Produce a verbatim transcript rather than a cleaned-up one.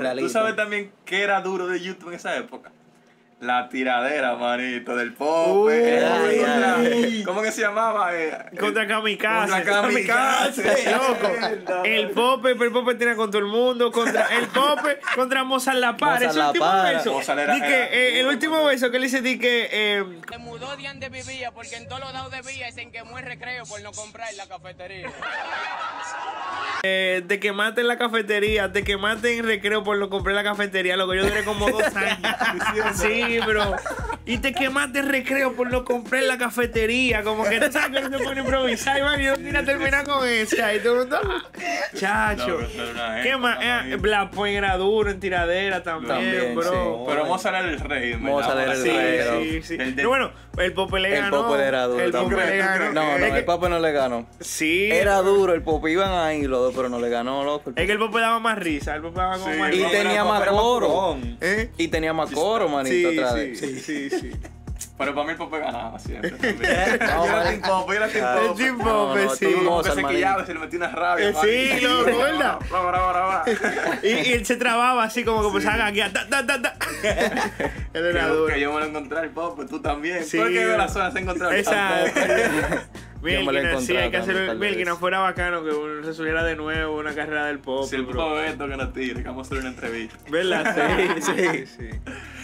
realista. ¿Tú sabes también qué era duro de YouTube en esa época? La tiradera, manito, del Pope. Uy, Contra- ay. ¿Cómo que se llamaba? Eh, Contra Kamikaze. Contra Kamikaze. Loco. El Pope, pero el Pope tiene con todo el mundo. Contra el Pope, contra Mozart La Para. Mozart Ese La último Para. beso. Mozart era- Di que, era- eh, el último beso que le dice, di que. Eh, Se mudó de donde vivía porque en todos los lados de vía se quemó el recreo por no comprar en la cafetería. eh, de que maten la cafetería, de que maten recreo por lo compré en la cafetería, loco. Yo duré como dos años. Sí, pero. Y te quemaste recreo por lo compré en la cafetería. Como que tú sabes que no se pone a improvisar, man. Y yo quiero terminar con esa. Y todo el mundo. Chacho. No, pero era una ¿Qué época, más? Eh, manito. Black Point era duro en tiradera también, También, bro. sí. Pero Mozart era el rey. ¿verdad? Mozart era el Sí, rey. sí, sí. El de- No, bueno, el Pope le El ganó. Pope era duro El Pope también. le ganó. No, no, Es que- el Pope no le ganó. Sí. Era duro, el Pope iban ahí los dos, pero no le ganó, loco. Es que el Pope daba más risa. El Pope daba como Sí, más el Y risa. Pope tenía era- más era más coro. curón. ¿Eh? Y tenía más coro, manito, Sí, atrás. sí, sí, sí, sí. Pero para mí el Pope ganaba siempre. No, Yo era man. Team Pope, yo era Team El Pope. Team No, Pope, no, sí. tú Pope Mozart, se manito. quillaba, se le metía una rabia. Eh, sí, manito. loco, ¿verdad? Brava, brava, brava. Y, y él se trababa así como que empezaba a gaguear. Ta, ta, ta, ta. Él era Que- duro. Que yo me lo encontré el Pope, tú también. Sí. ¿Por qué de la zona se encontró el Esa. Pope? Yo me lo Mielquina, sí, hay que encontraba hacer. tal vez. Mielquina, fuera bacano que uno se subiera de nuevo una carrera del pop. Si el bro. Pope ve esto que nos tire, que vamos a hacer una entrevista. ¿Verdad? Sí, sí. sí.